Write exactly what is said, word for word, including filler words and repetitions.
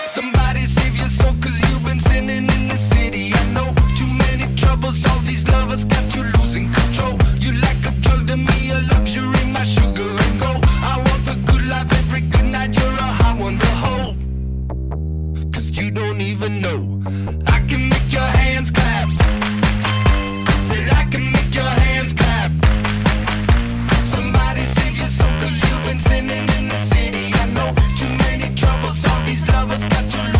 Somebody save your soul, cause you've been sinning in the city. I know too many troubles, all these lovers got you losing control. You like a drug to me, a luxury, my sugar and gold. I want the good life every good night, you're a hot one to hold. Cause you don't even know I can make your hands clap. Said I can make your hands clap. Somebody save your soul, cause you've been sinning in the city. I know too many troubles, all these lovers got you losing